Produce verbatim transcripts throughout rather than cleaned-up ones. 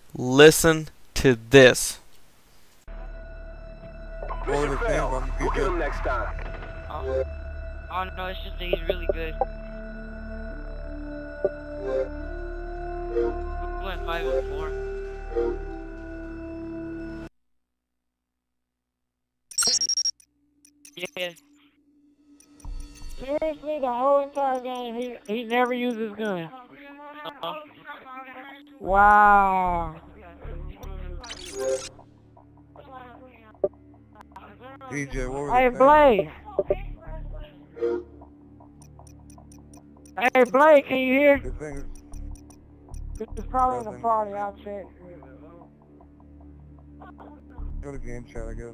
Listen to this. Mission failed. We'll get him next time. Oh, oh no, it's just that he's really good. We went five and four. Yeah. Seriously, the whole entire game, he he never used his gun. Uh-huh. Wow. D J, what were Hey, they saying? Blade. Hey, Blade, can you hear? The thing is, This is probably in the party. I'll check. go to game chat, I guess.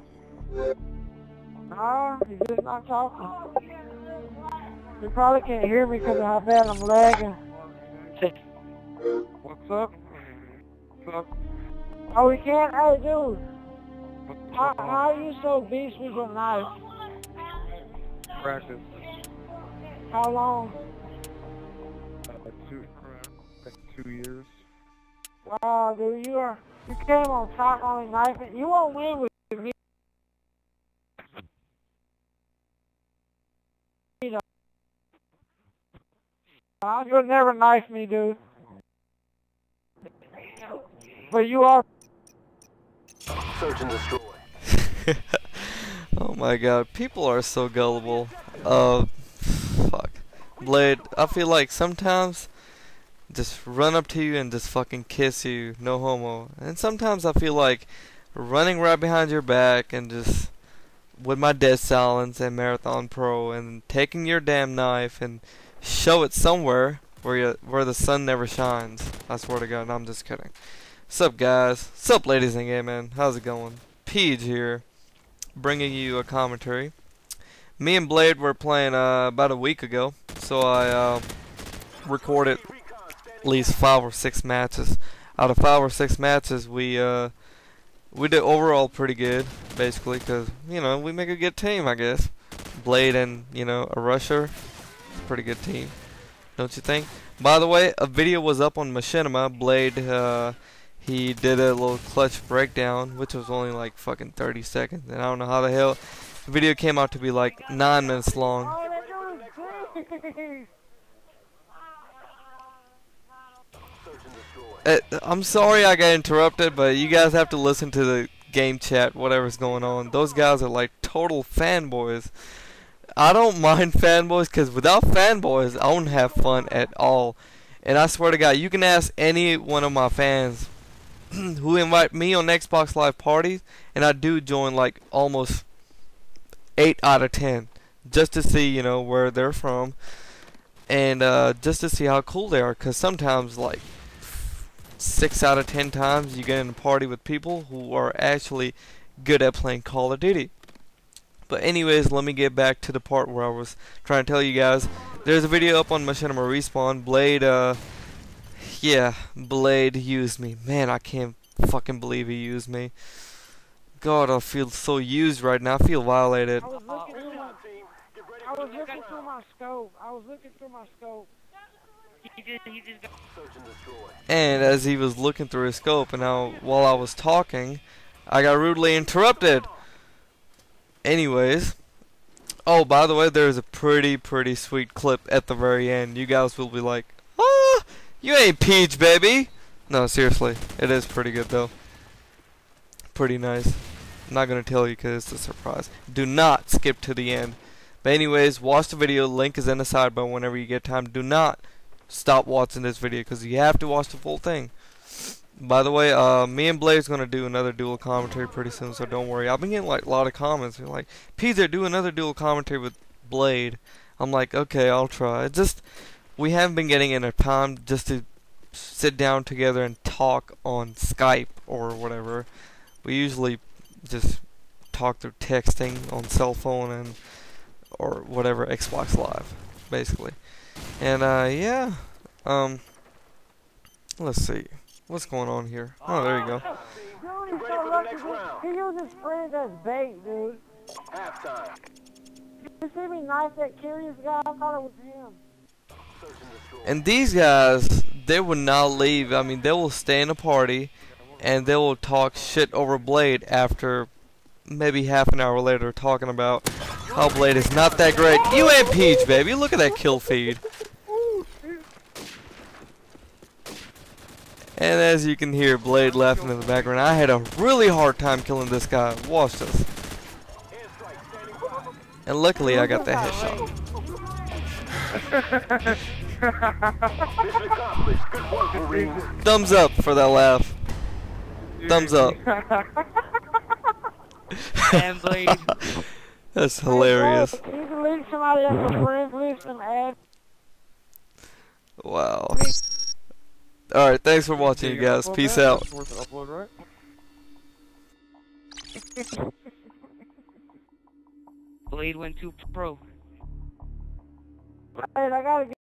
No, he's just not talking. You probably can't hear me because of how bad I'm lagging. What's up? What's up? Oh, we can't? Hey, dude. What's How, up? how are you so beast with your knife? Practice. How long? Uh, two, like two years. Wow, dude, you are, you came on top on a knife. You won't win with me. You'll never knife me, dude. But you are. Search and destroy. Oh my god, people are so gullible. Uh, fuck. Blade, I feel like sometimes just run up to you and just fucking kiss you, no homo. And sometimes I feel like running right behind your back and just with my Dead Silence and Marathon Pro and taking your damn knife and show it somewhere where you, where the sun never shines. I swear to God, I'm just kidding. Sup guys, sup ladies and gay men, how's it going? Peach here, bringing you a commentary. Me and Blade were playing uh, about a week ago, so I uh, recorded at least five or six matches. Out of five or six matches, we uh, we did overall pretty good, basically, because you know we make a good team, I guess. Blade and you know a rusher, pretty good team, don't you think? By the way, a video was up on Machinima. Blade, uh, he did a little clutch breakdown, which was only like fucking thirty seconds, and I don't know how the hell the video came out to be like nine minutes long. Oh, that dude is great. Uh, I'm sorry I got interrupted, but you guys have to listen to the game chat, whatever's going on. Those guys are like total fanboys. I don't mind fanboys, because without fanboys, I wouldn't have fun at all. And I swear to God, you can ask any one of my fans who invite me on Xbox Live parties, and I do join like almost eight out of ten, just to see, you know, where they're from, and uh, just to see how cool they are, because sometimes, like, six out of ten times you get in a party with people who are actually good at playing Call of Duty. But anyways, let me get back to the part where I was trying to tell you guys. There's a video up on Machinima Respawn. Blade, uh, yeah, Blade used me. Man, I can't fucking believe he used me. God, I feel so used right now. I feel violated. I was looking through my, I was looking through my scope. I was looking through my scope. He just, he just got And as he was looking through his scope, and now while I was talking, I got rudely interrupted. Anyways, oh, by the way, there's a pretty, pretty sweet clip at the very end. You guys will be like, ah, you ain't Peach, baby. No, seriously, it is pretty good, though. Pretty nice. I'm not going to tell you because it's a surprise. Do not skip to the end. But anyways, watch the video. Link is in the sidebar whenever you get time. Do not stop watching this video because you have to watch the full thing. By the way, uh, me and Blade's gonna do another dual commentary pretty soon, so don't worry. I've been getting like a lot of comments. They're like, Peter, do another dual commentary with Blade. I'm like, okay, I'll try. It's just we haven't been getting enough time just to sit down together and talk on Skype or whatever. We usually just talk through texting on cell phone and or whatever, Xbox Live, basically. And uh, yeah, um, let's see. What's going on here? Oh, there you go. Dude, he's so lucky. He uses friends as bait, dude. Halftime. You see me knife that curious guy? I thought it was him. And these guys, they would not leave. I mean, they will stay in a party and they will talk shit over Blade after maybe half an hour later talking about how Blade is not that great. You ain't Peach, baby. Look at that kill feed. And as you can hear Blade laughing in the background, I had a really hard time killing this guy. Watch this. And luckily I got the headshot. Mission accomplished. Good work, Marine. Thumbs up for that laugh. Thumbs up. And Blade. That's hilarious. Can you delete somebody else's friends list and add? Wow. Alright, thanks for watching, you guys. Peace out. Upload, right? Blade went too pro. Hey, I gotta get